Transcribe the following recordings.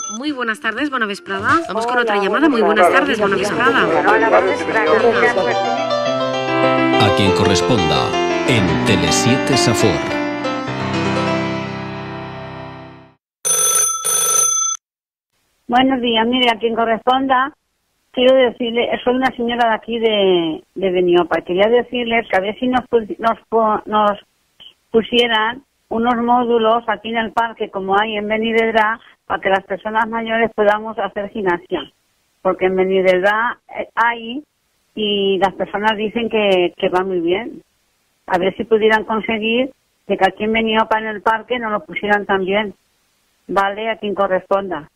Muy buenas tardes, bona vesprada. Vamos con otra llamada. Muy buenas tardes, bona vesprada. Hola, bona vesprada. A quien corresponda, en Tele7 Safor. Buenos días, mire, a quien corresponda, quiero decirle, soy una señora de aquí de Beniopa, quería decirles que a ver si nos pusieran unos módulos aquí en el parque, como hay en Benidorm, para que las personas mayores podamos hacer gimnasia, porque en Benidorm hay y las personas dicen que va muy bien. A ver si pudieran conseguir que aquí en Beniopa en el parque nos lo pusieran también, ¿vale? A quien corresponda.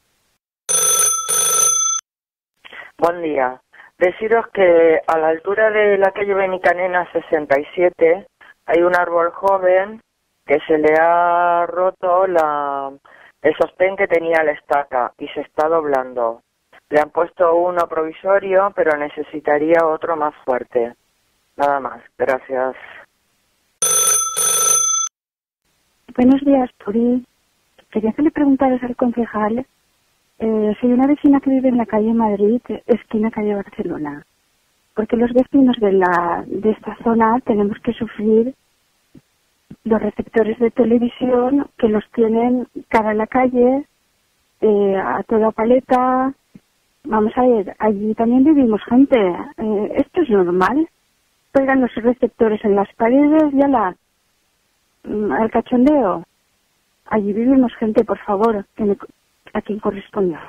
Buen día. Deciros que a la altura de la calle Benicanena 67 hay un árbol joven que se le ha roto el sostén que tenía la estaca y se está doblando. Le han puesto uno provisorio, pero necesitaría otro más fuerte. Nada más. Gracias. Buenos días, Turi. Quería hacerle preguntas al concejal. Soy una vecina que vive en la calle Madrid, esquina calle Barcelona. Porque los vecinos de esta zona tenemos que sufrir los receptores de televisión que los tienen cara a la calle, a toda paleta. Vamos a ver, allí también vivimos gente. ¿Esto es normal? Pegan los receptores en las paredes y al cachondeo. Allí vivimos gente, por favor, a quien corresponda.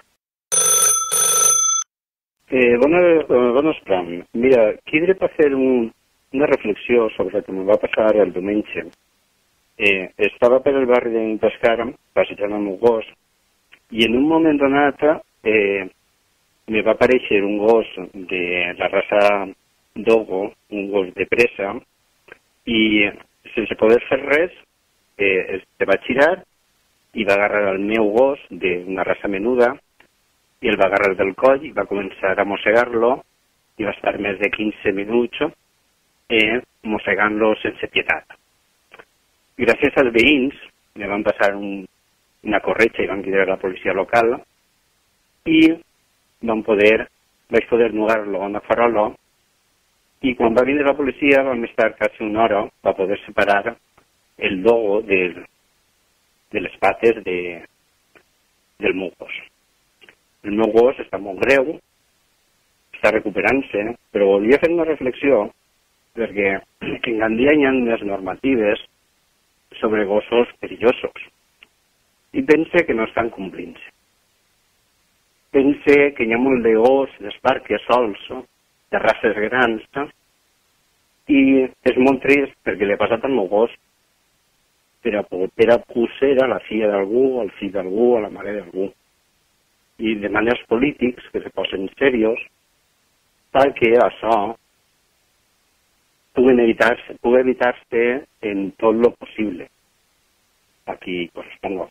Bones Pram. Mira, quidre per fer una reflexió sobre el que em va passar el diumenge. Estava per el barri d'en Pescara, passejant amb un gos, i en un moment donat me va aparèixer un gos de la raça Dogo, un gos de presa, i sense poder fer res, se va girar i va agarrar el meu gos d'una raça menuda i el va agarrar del coll i va començar a mossegar-lo i va estar més de 15 minuts mossegant-lo sense pietat. Gràcies als veïns me van passar una corretja i van cridar a la policia local i vaig poder nugar-lo a una farola i quan va vindre la policia vam estar quasi una hora per poder separar el dogo de les pates del meu gos. El meu gos està molt greu, està recuperant-se, però volia fer una reflexió perquè en Gandia hi ha unes normatives sobre gossos perillosos i pense que no estan complint-se. Pense que hi ha molt de gos d'esparques sols, de races grans, i és molt trist perquè li ha passat al meu gos per a posar a la filla d'algú, al fill d'algú, a la mare d'algú. I demana als polítics que se posen serios perquè això pugui evitar-se en tot lo possible. Aquí correspongo.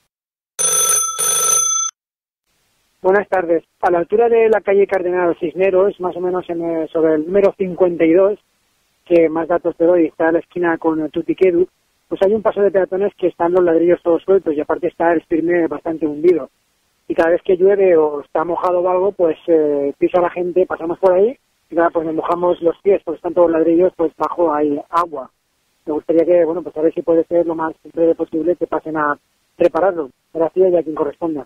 Buenas tardes. A la altura de la calle Cardenal Cisneros, más o menos sobre el número 52, que más datos te doy, está a la esquina con Tutiquedu, pues hay un paso de peatones que están los ladrillos todos sueltos y aparte está el firme bastante hundido. Y cada vez que llueve o está mojado o algo, pues pisa la gente, pasamos por ahí y nada, pues nos mojamos los pies porque están todos los ladrillos, pues bajo hay agua. Me gustaría que, bueno, pues a ver si puede ser lo más breve posible que pasen a prepararlo. Gracias y a quien corresponda.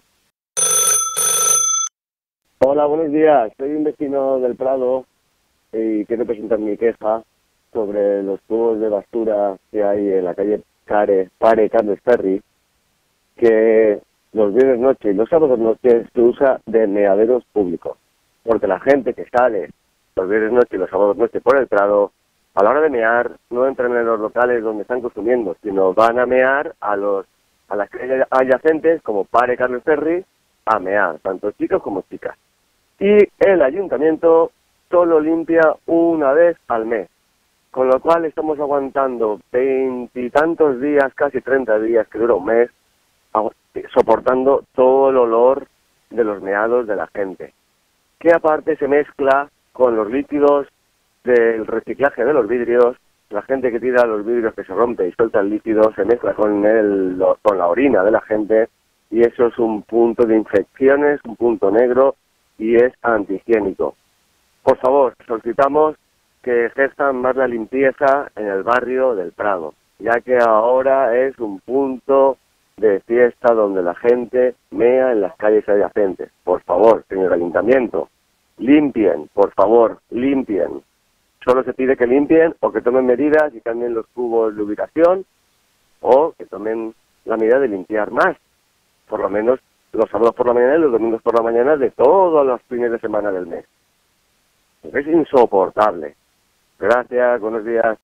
Hola, buenos días. Soy un vecino del Prado y quiero presentar mi queja sobre los tubos de basura que hay en la calle Pare Carles Ferri, que los viernes noche y los sábados noche se usa de meaderos públicos, porque la gente que sale los viernes noche y los sábados noche por el Prado, a la hora de mear no entran en los locales donde están consumiendo, sino van a mear a las calles adyacentes como Pare Carles Ferri a mear, tanto chicos como chicas. Y el ayuntamiento solo limpia una vez al mes, con lo cual estamos aguantando 20 y tantos días, casi 30 días que dura un mes, soportando todo el olor de los meados de la gente, que aparte se mezcla con los líquidos del reciclaje de los vidrios. La gente que tira los vidrios que se rompe y suelta el líquido se mezcla con la orina de la gente y eso es un punto de infecciones, un punto negro y es antihigiénico. Por favor, solicitamos que ejerzan más la limpieza en el barrio del Prado, ya que ahora es un punto de fiesta donde la gente mea en las calles adyacentes. Por favor, señor Ayuntamiento, limpien, por favor, limpien. Solo se pide que limpien o que tomen medidas y cambien los cubos de ubicación o que tomen la medida de limpiar más. Por lo menos los sábados por la mañana y los domingos por la mañana de todos los fines de semana del mes. Es insoportable. Gracias, buenos días.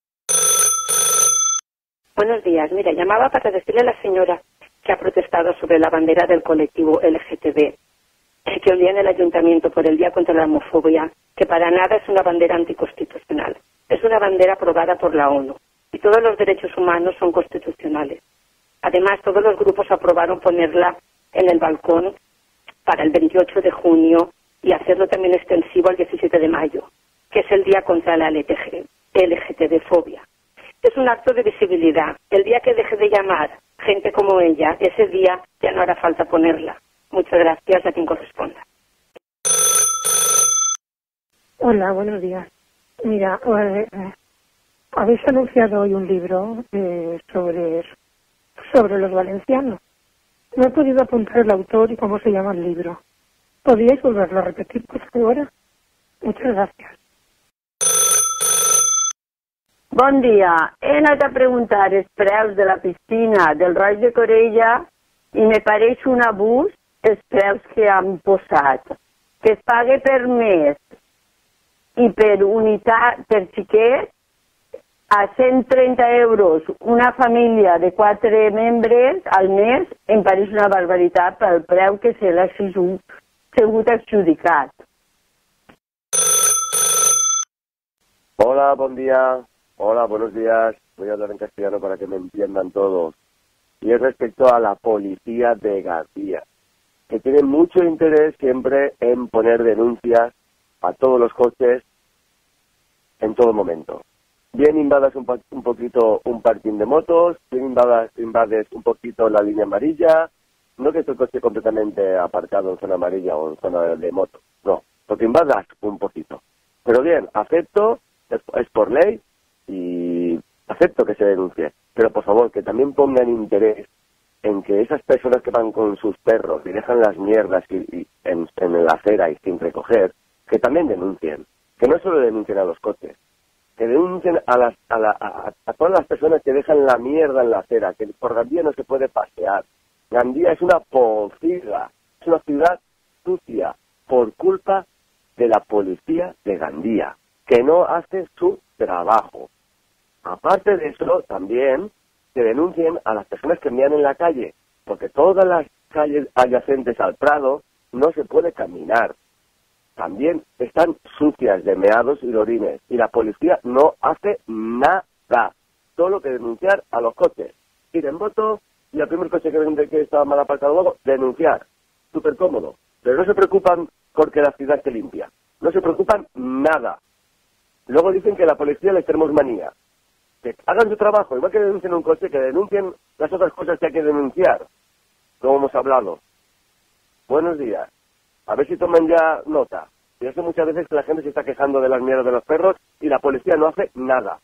Buenos días. Mira, llamaba para decirle a la señora que ha protestado sobre la bandera del colectivo LGTB, que hoy día en el ayuntamiento por el Día contra la Homofobia, que para nada es una bandera anticonstitucional. Es una bandera aprobada por la ONU y todos los derechos humanos son constitucionales. Además, todos los grupos aprobaron ponerla en el balcón para el 28 de junio y hacerlo también extensivo al 17 de mayo, que es el Día contra la LGTB-fobia. Es un acto de visibilidad. El día que deje de llamar gente como ella, ese día ya no hará falta ponerla. Muchas gracias a quien corresponda. Hola, buenos días. Mira, habéis anunciado hoy un libro sobre los valencianos. No he podido apuntar el autor y cómo se llama el libro. ¿Podríais volverlo a repetir, por favor? Muchas gracias. Bon dia. He anat a preguntar els preus de la piscina del Roig de Corella i me pareix un abús els preus que han posat. Que es pague per mes i per unitat, per xiquet, a 130 euros una família de 4 membres al mes em pareix una barbaritat pel preu que se l'ha sigut adjudicat. Hola, buen día. Hola, buenos días. Voy a hablar en castellano para que me entiendan todos. Y es respecto a la policía de García, que tiene mucho interés siempre en poner denuncias a todos los coches en todo momento. Bien invades un poquito un parking de motos, bien invades un poquito la línea amarilla, no que esté el coche completamente aparcado en zona amarilla o en zona de moto, no, porque invadas un poquito. Pero bien, acepto, es por ley, y acepto que se denuncie, pero por favor que también pongan interés en que esas personas que van con sus perros y dejan las mierdas en la acera y sin recoger, que también denuncien, que no solo denuncien a los coches, que denuncien a todas las personas que dejan la mierda en la acera, que por Gandía no se puede pasear. Gandía es una pociga, es una ciudad sucia por culpa de la policía de Gandía, que no hace su trabajo. Aparte de eso, también que denuncien a las personas que mean en la calle, porque todas las calles adyacentes al Prado no se puede caminar. También están sucias de meados y de orines, y la policía no hace nada, solo que denunciar a los coches. Ir en moto, y al primer coche que estaba mal aparcado luego, denunciar. Súper cómodo. Pero no se preocupan porque la ciudad esté limpia. No se preocupan nada. Luego dicen que la policía les tenemos manía. Que hagan su trabajo, igual que denuncien un coche, que denuncien las otras cosas que hay que denunciar, como hemos hablado. Buenos días. A ver si toman ya nota. Yo sé muchas veces que la gente se está quejando de las mierdas de los perros y la policía no hace nada.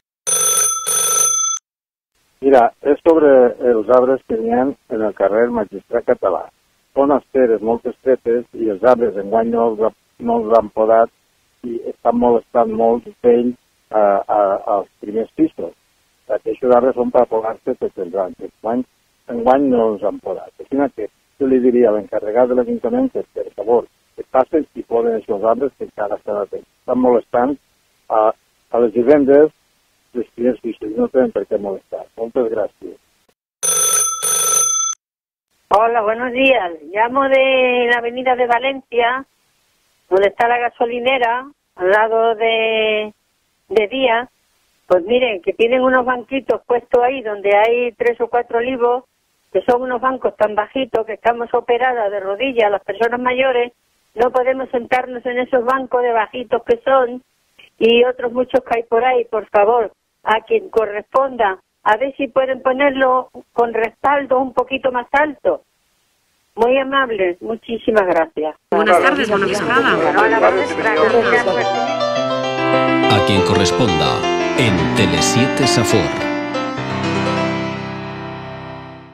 Mira, és sobre els arbres que hi ha en el carrer Magistrat Català. Són esteres molt estretes i els arbres enguany no els han podat i estan molestant molt d'ells als primers pisos. Aquests arbres són per podar-se tots els anys. Enguany no els han podat. Així que jo li diria a l'encarregat de l'Ajuntament que, per favor, que passen i poden aquests arbres que encara estan a temps. Estan molestant a les vivendes dels primers pisos i no tenen per què molestar. Moltes gràcies. Hola, buenos días. Llamo de la avenida de Valencia, donde está la gasolinera, al lado de Día. Pues miren, que tienen unos banquitos puestos ahí donde hay 3 o 4 olivos, que son unos bancos tan bajitos que estamos operadas de rodillas, las personas mayores, no podemos sentarnos en esos bancos de bajitos que son, y otros muchos que hay por ahí. Por favor, a quien corresponda, a ver si pueden ponerlo con respaldo un poquito más alto, Muy amable, muchísimas gracias. Buenas tardes, buena vesprada. Hola, buena vesprada. A quien corresponda en Tele7 Safor.